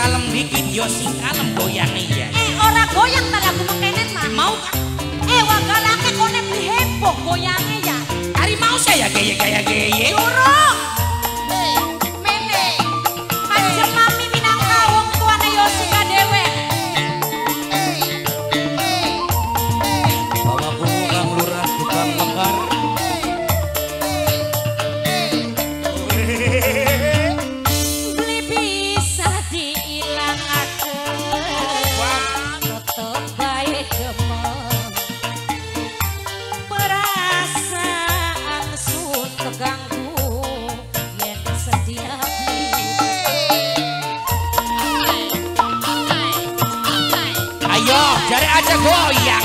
kalem dikit yo sing kalem goyangnya ya. Ora goyang ta lagu mengkenen mah. Mau Wagalake kone beli heboh goyangnya ya. hari mau saya gaya. Durung. Mene. Kanjeng Mami minangka wong tuane Yosika dhewe. Bapakku Kang Lurah tukang mekar. Beli bisa diilangaken. Tetep bae gemeng. Perasaan sun keganggu yen sedia beli. Ayo jare aja goyang.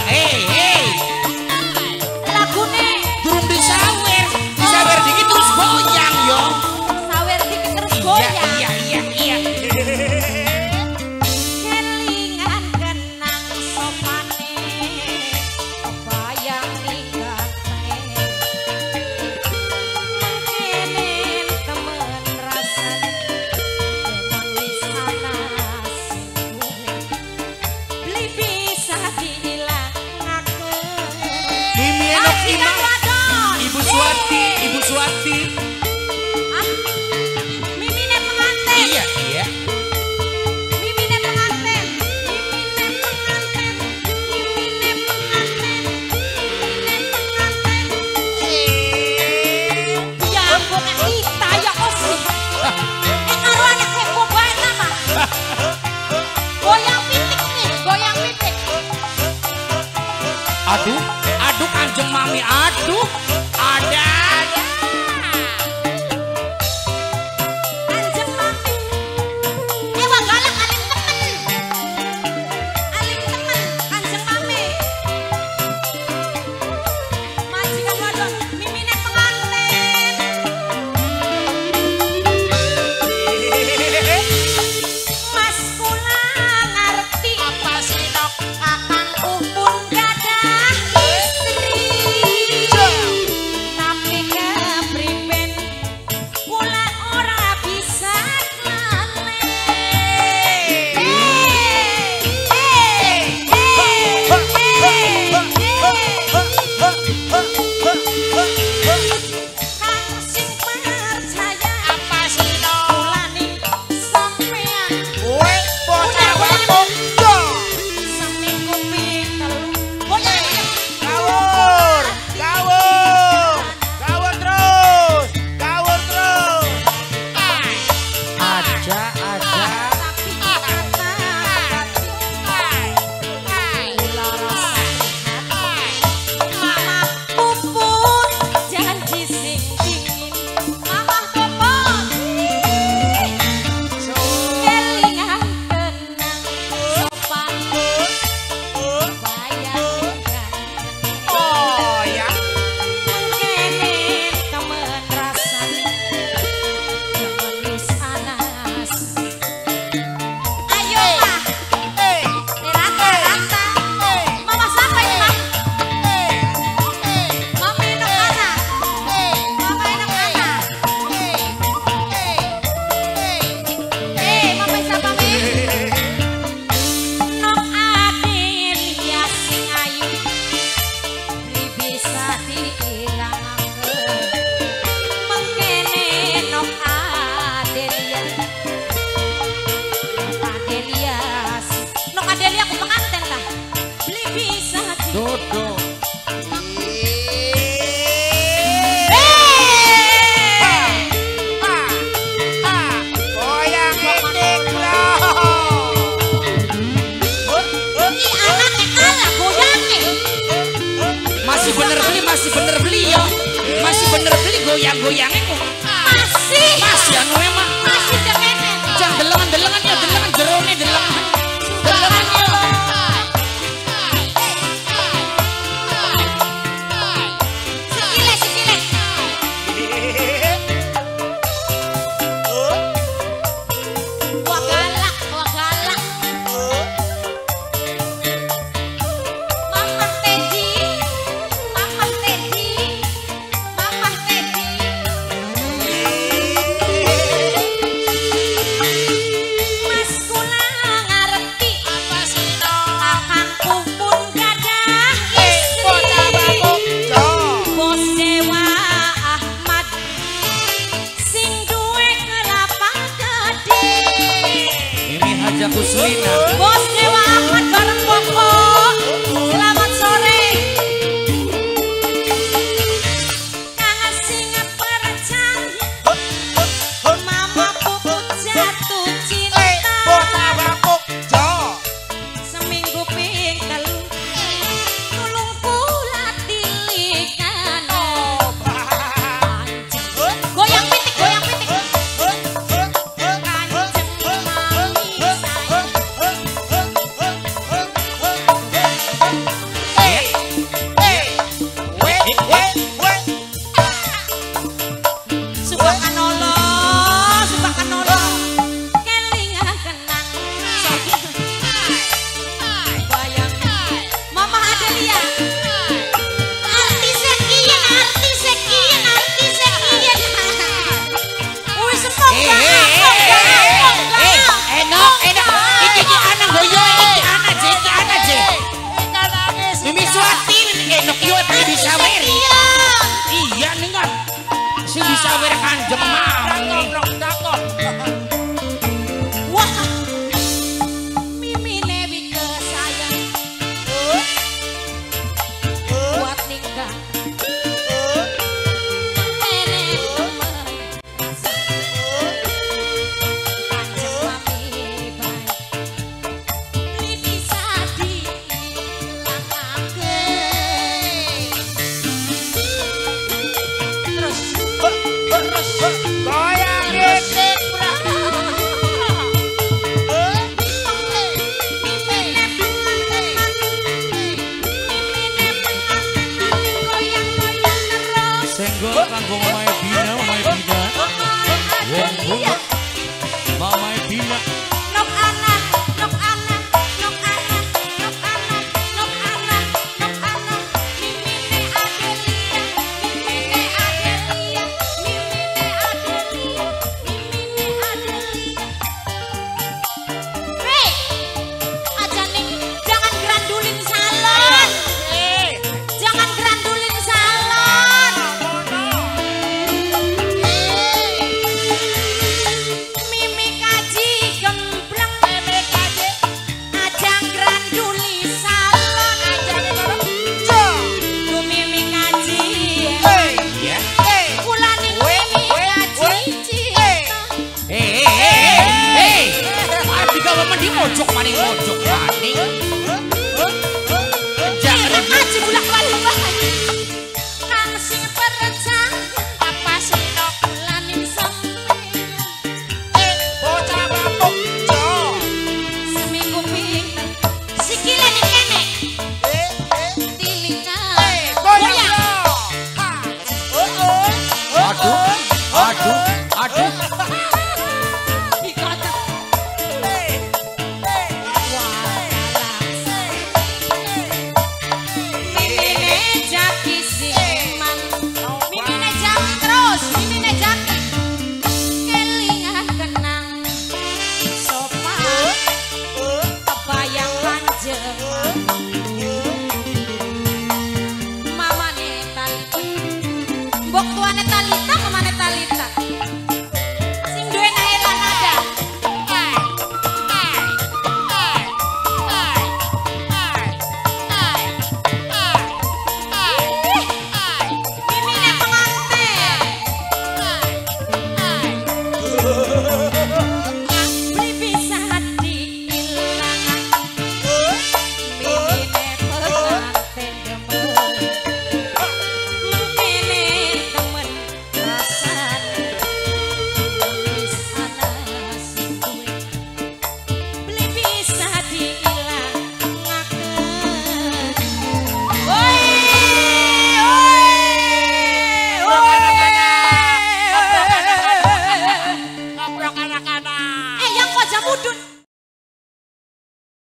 Lagune Durung disawer dikit terus goyang yo. sawer dikit terus goyang. Iya. Kelingan kenang sopane kebayang ninggane mungkinin temen rasane emang wis ana sing duwe beli bisa diilangaken. Mimi enak imang. Wadon. Ibu Suwati. Ah, mimine pengantin. Iya. Mimine pengantin. Ya ampun kita ya osi. Karo anak heboh bae nama. Goyang pitik. Aduh Kanjeng Mami, aduh. Ada. Kanjeng Mami. Wagalak aling temen. Kanjeng Mami. Majikan wadon, mimine pengantin. Mas kula ngerti apa sih nok kakangku pun gadah istri. Tapi kepriben kula ora bisa kang sing percaya apa sih kulani sampean seminggu pitelu goyang Dodo. Masih bener beli goyang-goyangnya kok. Masih anu emang. Masih demenen. Jangan delengan jerone delengan. ada Kuslina. Bos Dewa Ahmad bareng Koko. Selamat sore. Kang singa percaya. Mama puput jatuh cinta. Seminggu ping telu. Tulung kula tilikan. Goyang pitik, goyang pitik. Senggol kanggo Mama Bina, Mama Bina. Wong bunga Mama Bina. Nok anak, nok anak, nok anak, nok anak, nok anak, nok anak. Mimine Adelia, mimine Adelia, mimine Adelia, mimine Adelia. Hei, aja nih, jangan grandulin salon. Jangan grandulin salon. Mimi kaji gembleng, Mimi kaji ajang granduli salon. Ku Mimi kaji, Ya. kulani Mimi kaji cinta. Abi gawe mending mojok maning mojok maning.